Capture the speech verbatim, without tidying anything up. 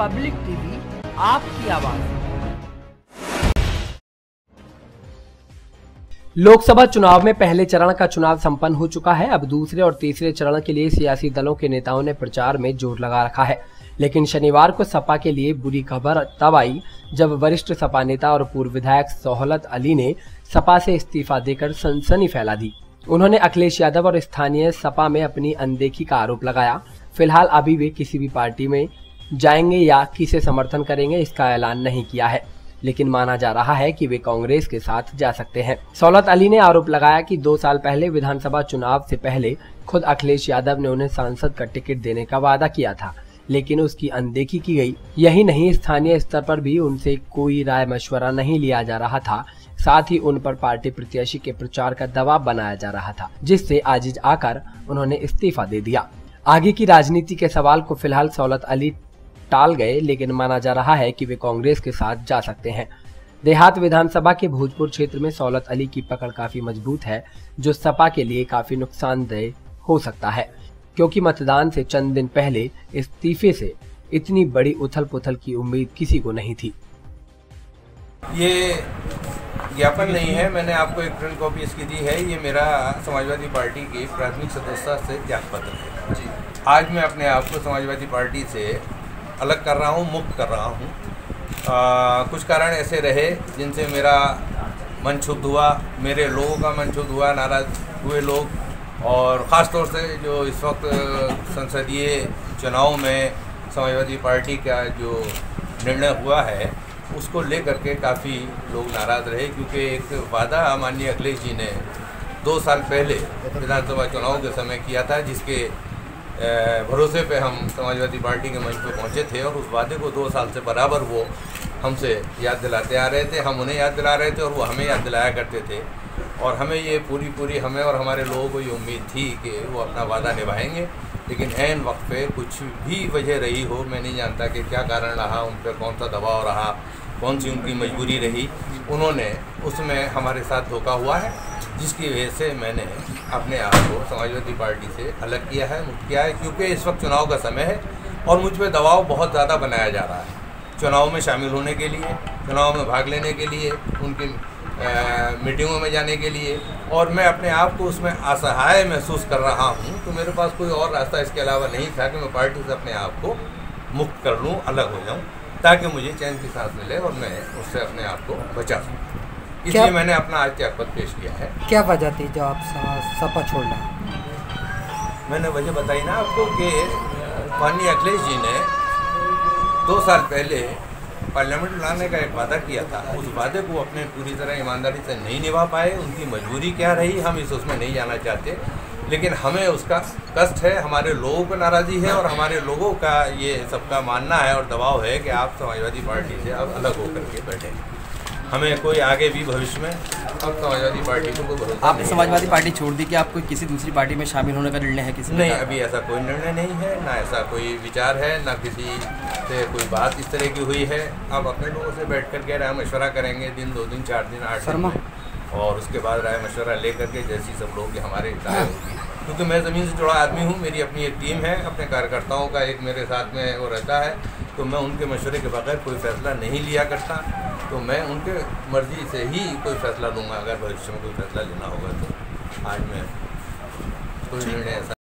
Public TV, आपकी आवाज। लोकसभा चुनाव में पहले चरण का चुनाव संपन्न हो चुका है। अब दूसरे और तीसरे चरण के लिए सियासी दलों के नेताओं ने प्रचार में जोर लगा रखा है। लेकिन शनिवार को सपा के लिए बुरी खबर तब आई जब वरिष्ठ सपा नेता और पूर्व विधायक सोहलत अली ने सपा से इस्तीफा देकर सनसनी फैला दी। उन्होंने अखिलेश यादव और स्थानीय सपा में अपनी अनदेखी का आरोप लगाया। फिलहाल अभी वे किसी भी पार्टी में जाएंगे या किसे समर्थन करेंगे इसका ऐलान नहीं किया है, लेकिन माना जा रहा है कि वे कांग्रेस के साथ जा सकते हैं। सोहलत अली ने आरोप लगाया कि दो साल पहले विधानसभा चुनाव से पहले खुद अखिलेश यादव ने उन्हें सांसद का टिकट देने का वादा किया था, लेकिन उसकी अनदेखी की गई। यही नहीं, स्थानीय स्तर पर भी उनसे कोई राय मशवरा नहीं लिया जा रहा था। साथ ही उन पर पार्टी प्रत्याशी के प्रचार का दबाव बनाया जा रहा था, जिससे आजिज आकर उन्होंने इस्तीफा दे दिया। आगे की राजनीति के सवाल को फिलहाल सोहलत अली टाल गए, लेकिन माना जा रहा है कि वे कांग्रेस के साथ जा सकते हैं। देहात विधानसभा के भोजपुर क्षेत्र में सोहलत अली की पकड़ काफी मजबूत है, जो सपा के लिए काफी नुकसानदेह हो सकता है, क्योंकि मतदान से चंद दिन पहले इस्तीफे से इतनी बड़ी उथल पुथल की उम्मीद किसी को नहीं थी। ये ज्ञापन नहीं है, मैंने आपको एक प्रिंट कॉपी इसकी दी है। ये मेरा समाजवादी पार्टी की प्राथमिक सदस्यता से त्याग पत्र है जी। आज मैं अपने आप को समाजवादी पार्टी से अलग कर रहा हूँ, मुक्त कर रहा हूँ। कुछ कारण ऐसे रहे जिनसे मेरा मन क्षुब्ध हुआ, मेरे लोगों का मन क्षुब्ध हुआ, नाराज हुए लोग, और ख़ास तौर से जो इस वक्त संसदीय चुनाव में समाजवादी पार्टी का जो निर्णय हुआ है उसको लेकर के काफ़ी लोग नाराज़ रहे, क्योंकि एक वादा माननीय अखिलेश जी ने दो साल पहले विधानसभा चुनाव के समय किया था, जिसके भरोसे पे हम समाजवादी पार्टी के मंच पे पहुंचे थे, और उस वादे को दो साल से बराबर वो हमसे याद दिलाते आ रहे थे, हम उन्हें याद दिला रहे थे और वो हमें याद दिलाया करते थे। और हमें ये पूरी पूरी हमें और हमारे लोगों को ये उम्मीद थी कि वो अपना वादा निभाएंगे, लेकिन ऐन वक्त पे कुछ भी वजह रही हो, मैं नहीं जानता कि क्या कारण रहा, उन पर कौन सा दबाव रहा, कौन सी उनकी मजबूरी रही, उन्होंने उसमें हमारे साथ धोखा हुआ है, जिसकी वजह से मैंने अपने आप को समाजवादी पार्टी से अलग किया है, मुक्त किया है। क्योंकि इस वक्त चुनाव का समय है और मुझ पर दबाव बहुत ज़्यादा बनाया जा रहा है चुनाव में शामिल होने के लिए, चुनाव में भाग लेने के लिए, उनकी मीटिंगों में जाने के लिए, और मैं अपने आप को उसमें असहाय महसूस कर रहा हूँ। तो मेरे पास कोई और रास्ता इसके अलावा नहीं था कि मैं पार्टी से अपने आप को मुक्त कर लूँ, अलग हो जाऊँ, ताकि मुझे चैन की सांस मिले और मैं उससे अपने आप को बचा सकूँ। इसलिए मैंने अपना आज त्यागपत्र पेश किया है। क्या वजह थी जो आप सपा छोड़ रहे? मैंने वजह बताई ना आपको कि माननीय अखिलेश जी ने दो साल पहले पार्लियामेंट लाने का एक वादा किया था, उस वादे को अपने पूरी तरह ईमानदारी से नहीं निभा पाए। उनकी मजबूरी क्या रही हम इस उसमें नहीं जाना चाहते, लेकिन हमें उसका कष्ट है, हमारे लोगों को नाराज़ी है, और हमारे लोगों का ये सबका मानना है और दबाव है कि आप समाजवादी पार्टी से अब अलग होकर के बैठे। हमें कोई आगे भी भविष्य में अब समाजवादी पार्टी को कोई भरोसा। आपने समाजवादी पार्टी छोड़ दी कि आपको किसी दूसरी पार्टी में शामिल होने का निर्णय है? किसी नहीं, अभी ऐसा कोई निर्णय नहीं है, ना ऐसा कोई विचार है, ना किसी से कोई बात इस तरह की हुई है। अब अपने लोगों से बैठ कर के राय मशवरा करेंगे, दिन दो दिन चार दिन आठ दिन में, और उसके बाद राय मशवरा ले करके जैसी सब लोग हमारे राय होगी। क्योंकि मैं ज़मीन से जुड़ा आदमी हूँ, मेरी अपनी एक टीम है, अपने कार्यकर्ताओं का एक मेरे साथ में वो रहता है, तो मैं उनके मशवरे के बगैर कोई फैसला नहीं लिया करता। तो मैं उनके मर्जी से ही कोई फैसला लूँगा, अगर भविष्य में कोई फैसला लेना होगा तो। आज मैं कोई निर्णय ऐसा